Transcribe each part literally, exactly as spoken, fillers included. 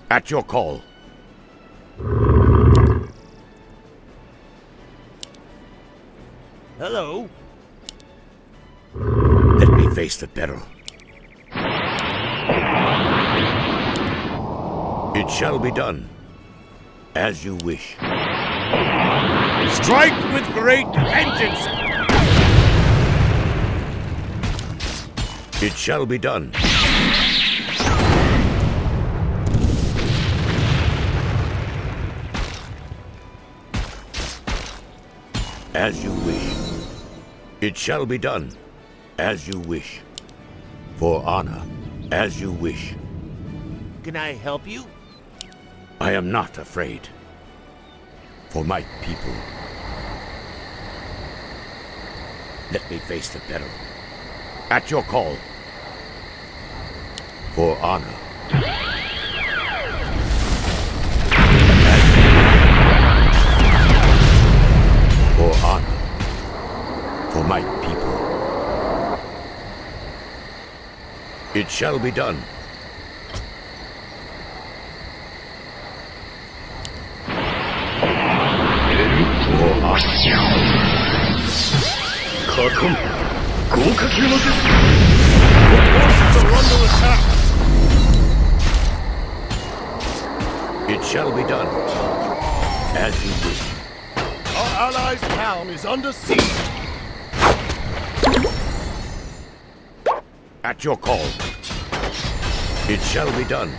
At your call. Hello. Let me face the peril. It shall be done, as you wish. Strike with great vengeance! It shall be done. As you wish. It shall be done, as you wish. For honor, as you wish. Can I help you? I am not afraid. For my people. Let me face the peril. At your call. For honor. For honor. For my people. It shall be done. For honor. Kakon! Gokakiramasu! The forces are under attack! It shall be done, as you wish. Our allies' town is under siege! At your call. It shall be done.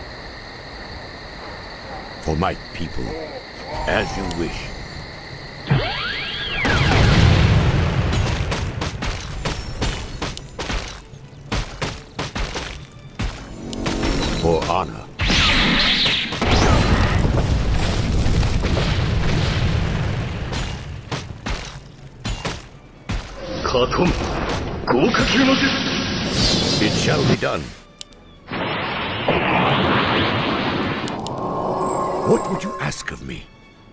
For my people, as you wish. For honor. Kakon! Gokakiramasu! It shall be done. What would you ask of me?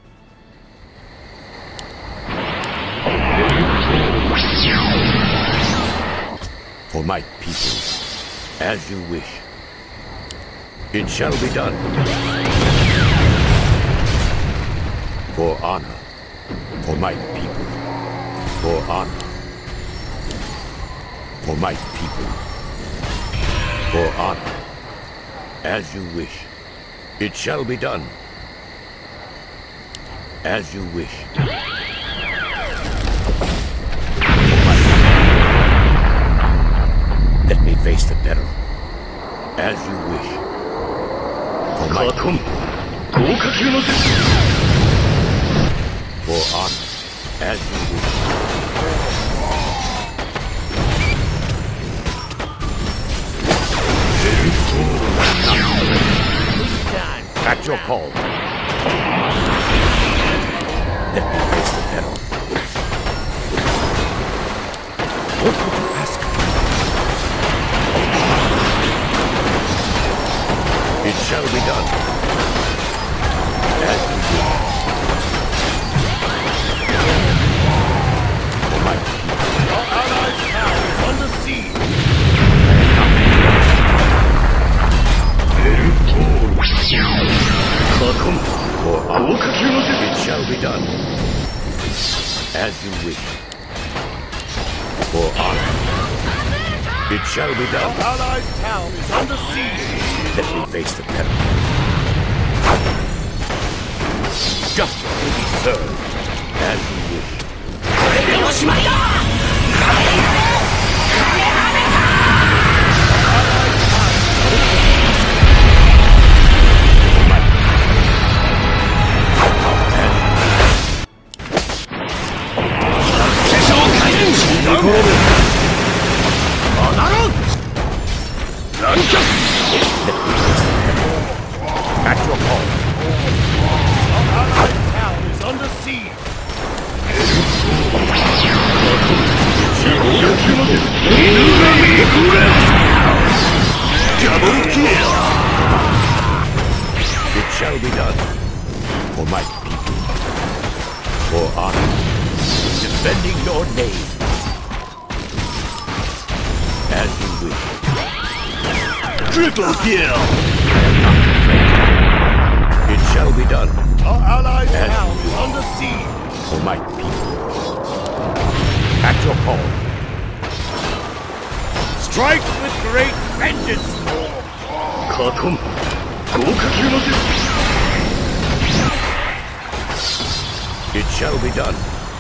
For my people, as you wish. It shall be done. For honor. For my people. For honor. For my people. For honor. As you wish. It shall be done. As you wish. Let me face the peril. As you wish. For my Kakon! Gokakiramasu! For honor. As you wish. At your call. Let me face the peril. What would you ask? It shall be done. As you wish. For my people. Our allies' town is under siege! Kakon! For honor. Gokakiramasu! It shall be done. As you wish. For honor. It shall be done. Our allies' town is under siege! Let me face the peril. Justice will be served. As you wish. At your call. Our allies' town is under siege! It shall be done. For my people. For honor. Defending your name. As you wish. Triple kill! I am not afraid. siege. For my people. At your call. Strike with great vengeance. Katon. Goukaku no desu. It shall be done.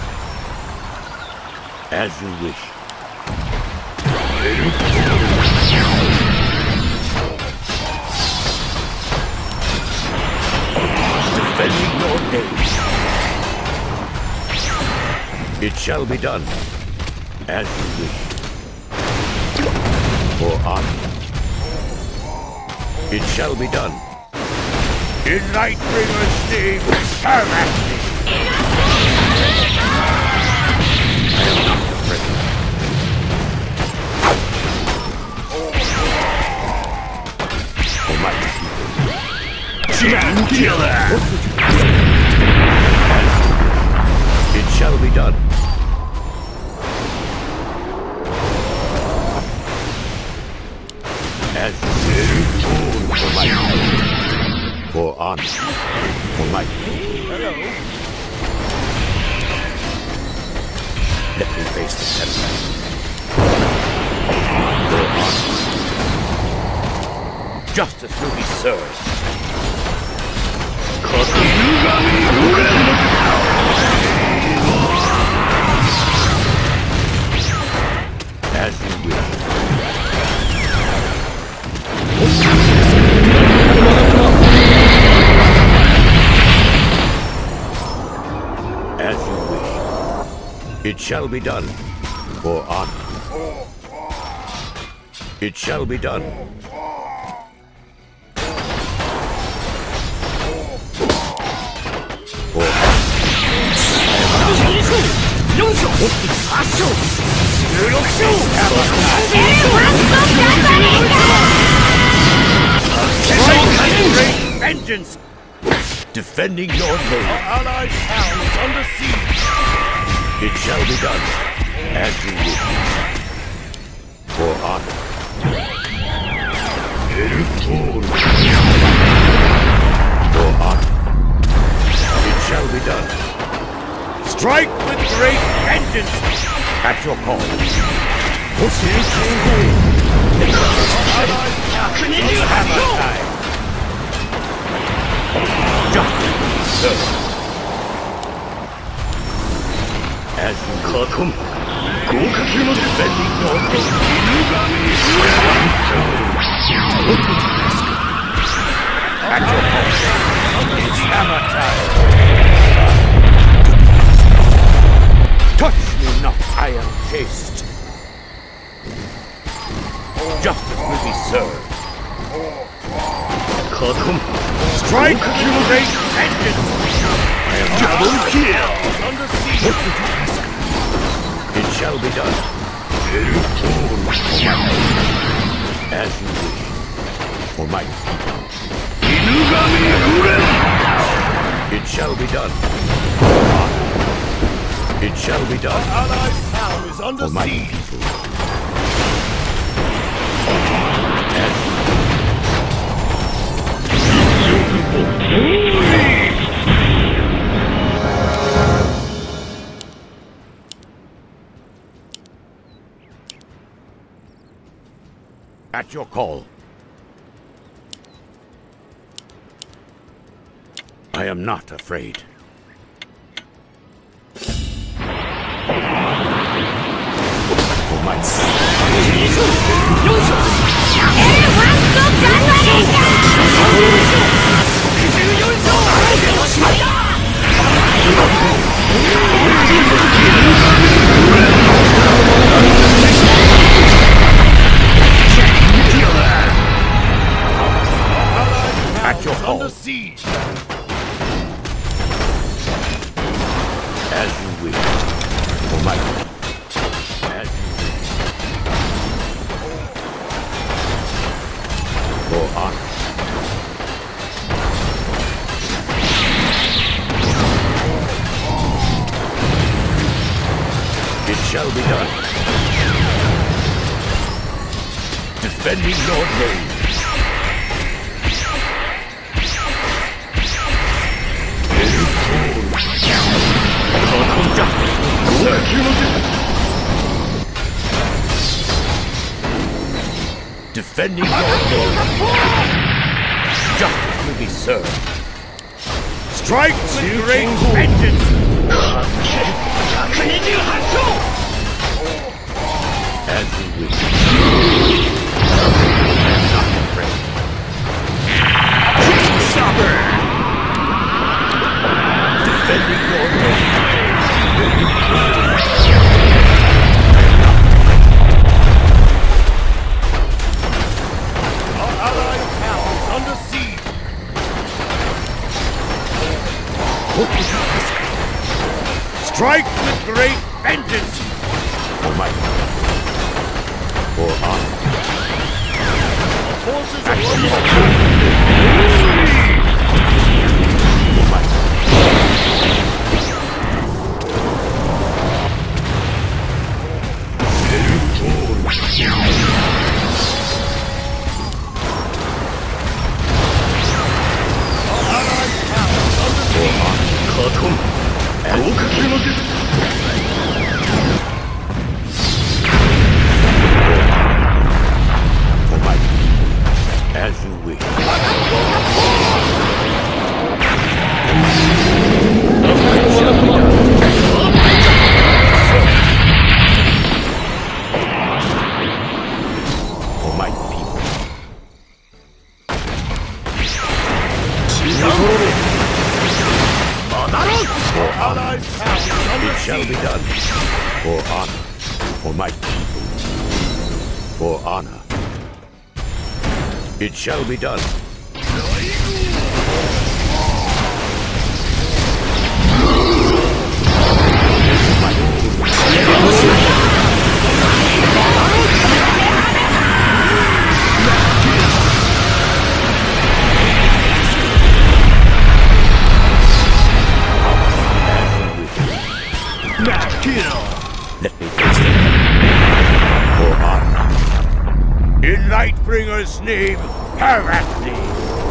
As you wish. Defending your name. It shall be done. As you wish. For honor. It shall be done. In Lightbringer's name, serve at me. I am not afraid. For my people. Giant killer! It shall be done. As for my people. For honor. For my people. Hello. Let me face the tempest. For honor. Justice will be served. As you will. As you wish. It shall be done. For honor. It shall be done. For Great vengeance! defending your name. Our allied town is under siege. It shall be done. As you wish. For honor. For honor. It shall be done. Strike with great vengeance! At your call. Our allied town is under siege. Justice will be served. As you Katon. defending your name. At your call. It's hammer time. Touch me not, I am chaste. Justice will be served. Katon. Strike with great vengeance! I am Double kill! Under siege! What would you ask? It shall be done. As you wish. For my people. It shall be done. It shall be done. Our allied town is under For my siege! people. As you At your call. I am not afraid. For my At your call. Under siege! As you wish. For my As you wish. For honor. It shall be done. Defending your name. Defending your name. Justice will be served. Strike with great vengeance! As you wish. I'm not afraid. Stopper! Defending your name. Our allied town is under siege. Strike with great vengeance! For might. For honor. Our forces are under attack! For might. Our allied town is under siege! For honor. For my people, as you wish. Shall be done. For my people. For allied power, it shall be done. For honor, for my people. For honor, it shall be done. Let me face them. For honor. In Lightbringer's name, harass thee.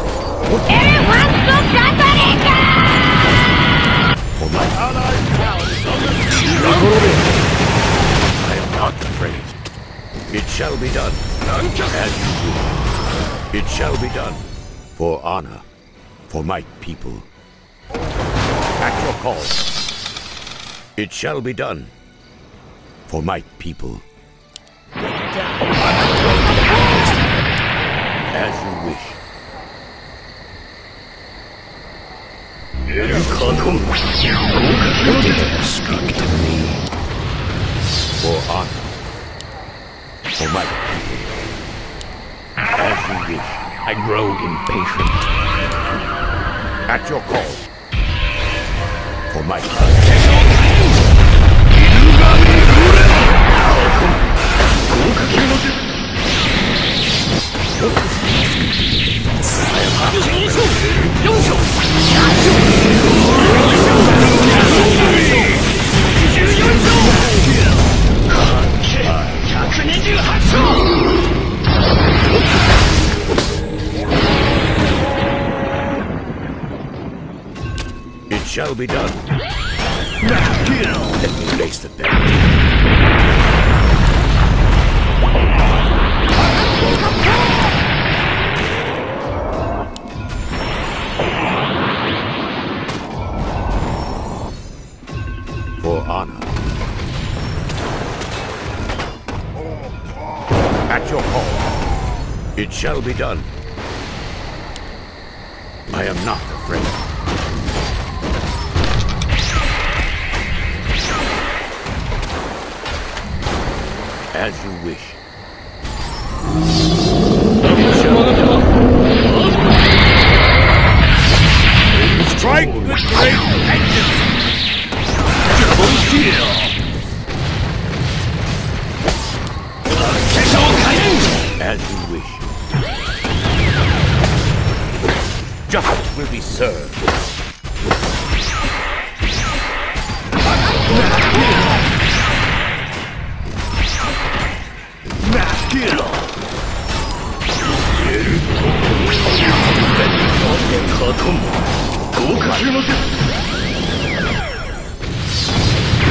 For my allied town is on the field. I am not afraid. It shall be done. As you wish. It shall be done. For honor. For my people. At your call. It shall be done. For my people. As you wish. Speak to me. For honor. For my people. As you wish. I grow impatient. At your call. For my people. It shall be done. Let me face the battle. For honor. At your call. It shall be done. I am not afraid. As you wish. It shall be done. Strike with great vengeance! Double kill! As you wish. Justice will be served.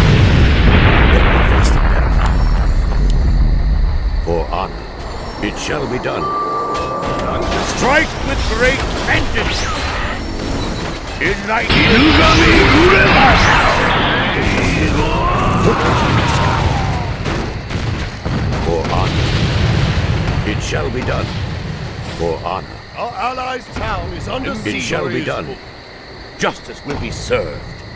For honor, it shall shall be done. Strike with great vengeance! Ignite For honor. It shall be done. For honor. Our allies' town is under siege. It shall be done. Justice will be served.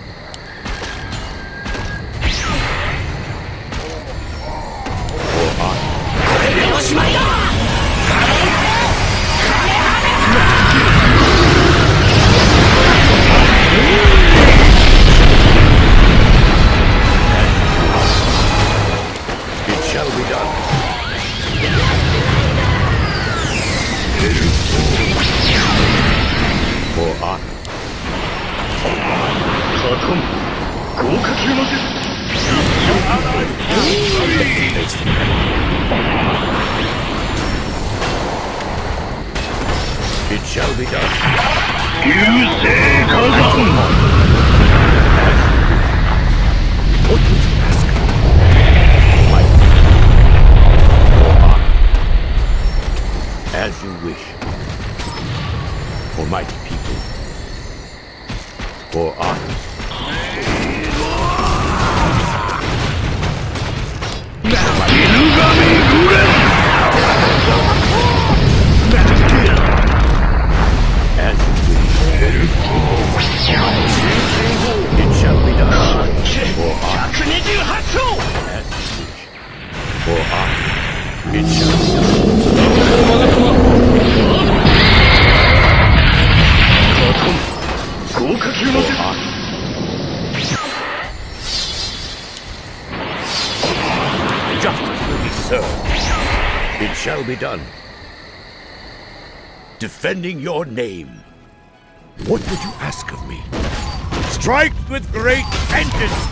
For honor. It shall be done. For honor. It shall be done. What would you ask? My For honor. As you wish. For my people. For honor. As you wish. It shall be done. For honor. As you wish. For honor. It shall be done. For honor. Justice will be served. It shall be done. Defending your name. What would you ask of me? Strike with great vengeance!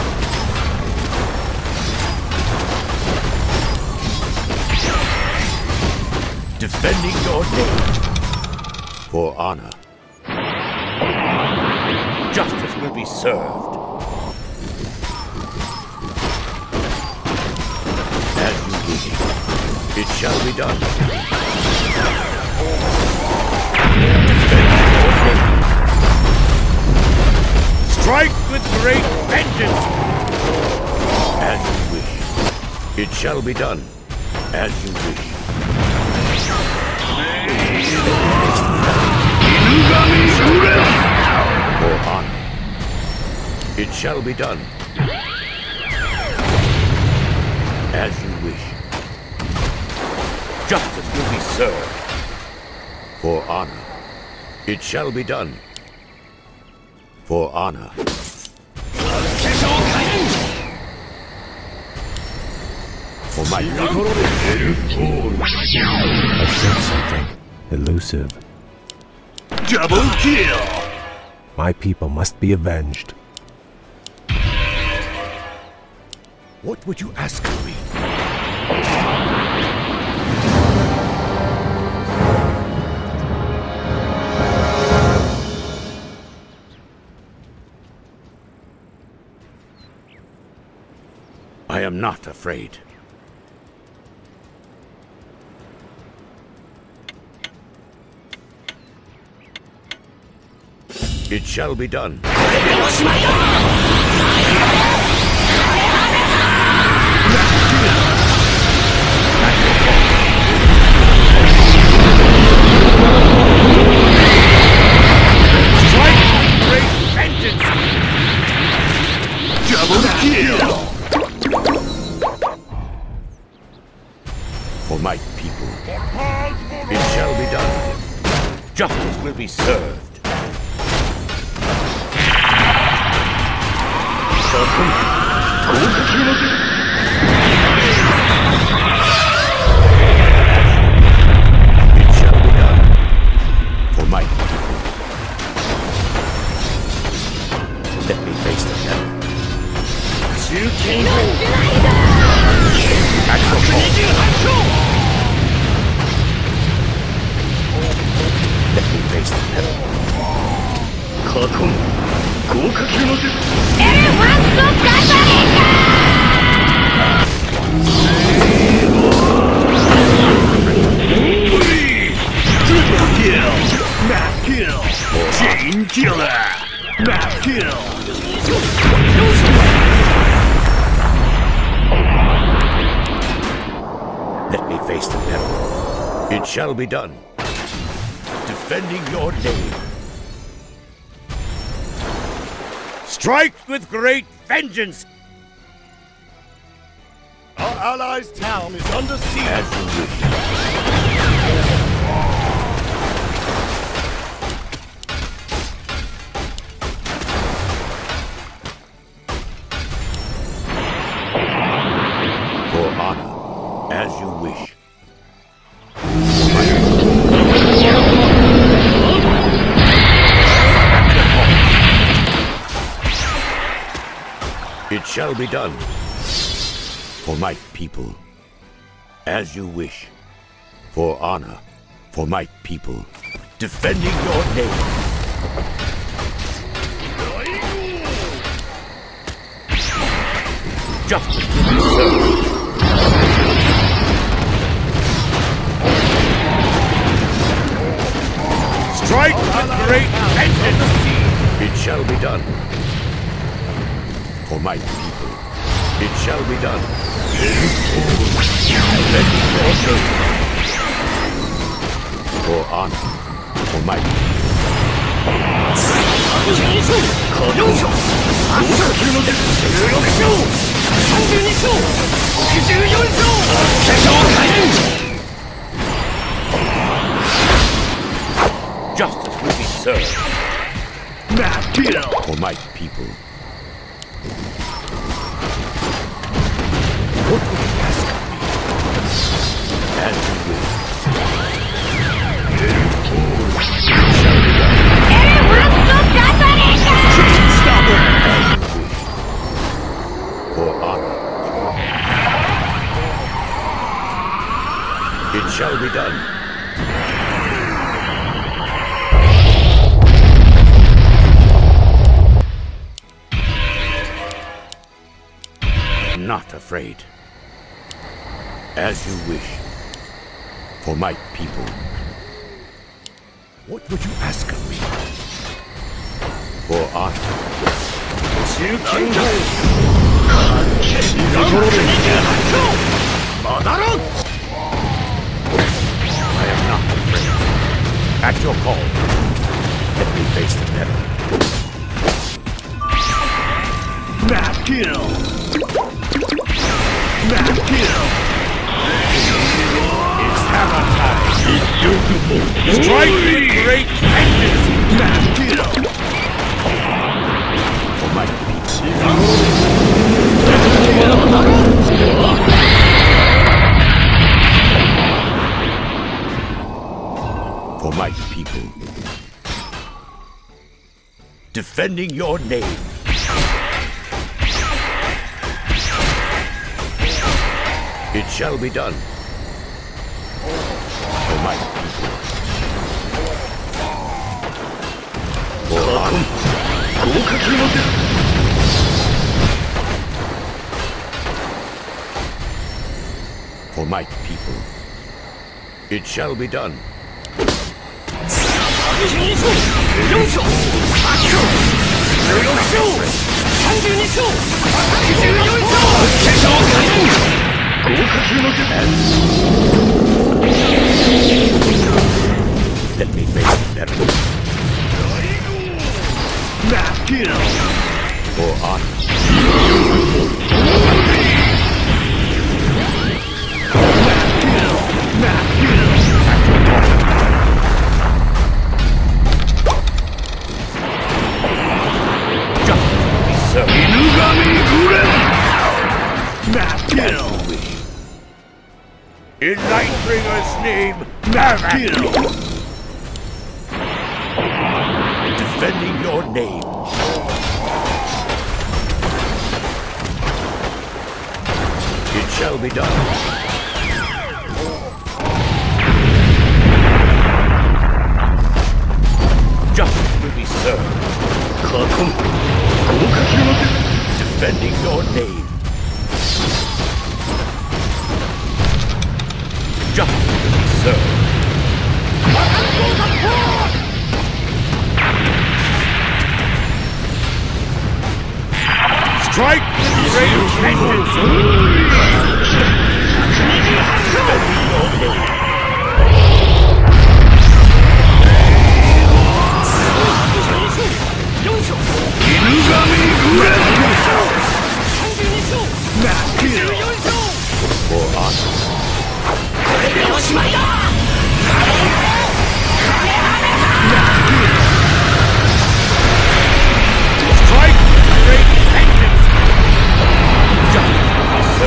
Defending your name. For honor. Justice will be served. As you wish. It shall be done. Defending your name. Strike with great vengeance! As you wish. It shall be done. As you wish. For honor. It shall be done. As you wish. Justice will be served. For honor. It shall be done. For honor. For my people. I sense something elusive. Double kill! My people must be avenged. What would you ask of me? I am not afraid. It shall be done. Strike with great vengeance! Double kill! For my people. It shall be done. Justice will be served. It shall be done. For my people. Let me face the devil. Axel Let me face the devil. Chain killer! Mass kill! Let me face the peril. It shall be done. Defending your name. Strike with great vengeance! Our allies' town is under siege! As you wish. For honor, as you wish. It shall be done. For my people. As you wish. For honor. For my people. Defending your name. Justice will be served. Strike with great vengeance! It shall be done. For my people. It shall be done. Let me order. For honor. For my people. Justice will be served. Mass kill! For my people. What would you ask of me? As you wish. Stop her! As you wish. For honor. It shall be done. Not afraid. As you wish. For my people. What would you ask of me? For honor. I am not afraid. At your call. Let me face the peril. Mass kill! Mass kill! It's hammer time. Strike with great vengeance. Mass kill! For my people. For my people. Defending your name. It shall be done. For my people. For honor. For my people. It shall be done. Let me face the peril. Mass kill! For honor. Mass kill! Mass kill! Justice will be served. Mass kill! In Lightbringer's name, Mass kill! defending your name. It shall be done. Justice will be served. Defending your name. Justice will be served. Strike with great vengeance! For honor. Strike with great vengeance! Justice,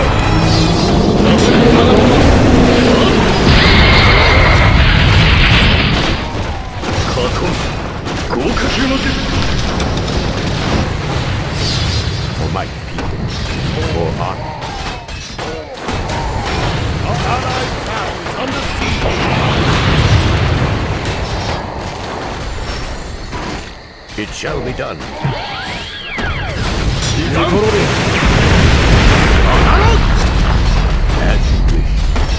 for my people, for honor. Our allied town is under siege. It shall be done. As you wish.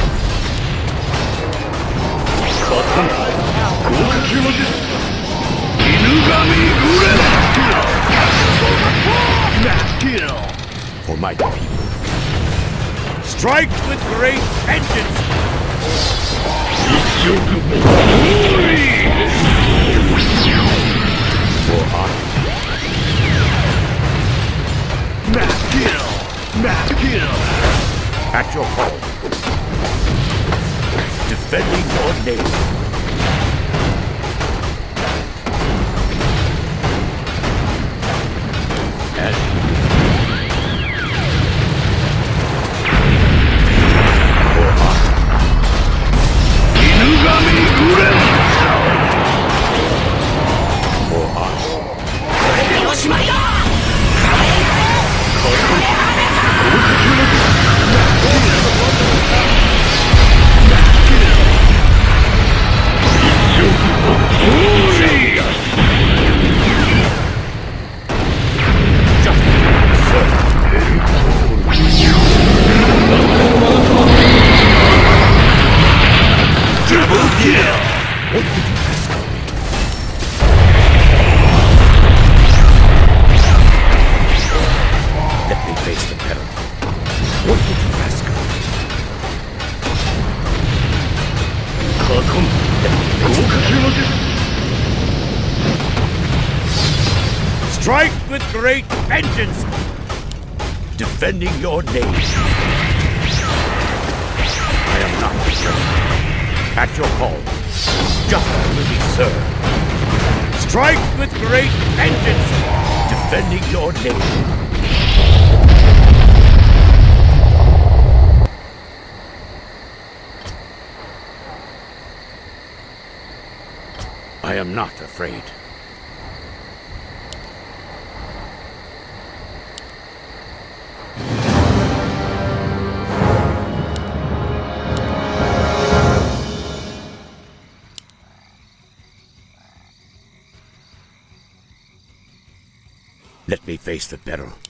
For my people. Strike with great vengeance! For honor. Mass kill! Mass kill! At your call. Defending your name. As you wish. For honor. For honor. Strike with great vengeance! Defending your name. I am not afraid. At your call. Justice will be served. Strike with great vengeance! Defending your name. I am not afraid. Let me face the peril.